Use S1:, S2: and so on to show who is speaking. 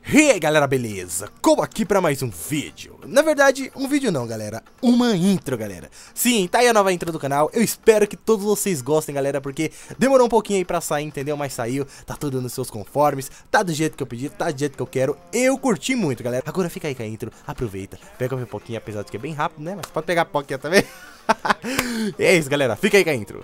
S1: E aí galera, beleza? Como aqui pra mais um vídeo. Na verdade, um vídeo não, galera, uma intro, galera. Sim, tá aí a nova intro do canal. Eu espero que todos vocês gostem, galera, porque demorou um pouquinho aí pra sair, entendeu? Mas saiu, tá tudo nos seus conformes, tá do jeito que eu pedi, tá do jeito que eu quero. Eu curti muito, galera. Agora fica aí com a intro, aproveita, pega uma pouquinho, apesar de que é bem rápido, né? Mas pode pegar a pouquinho também. E é isso, galera, fica aí com a intro.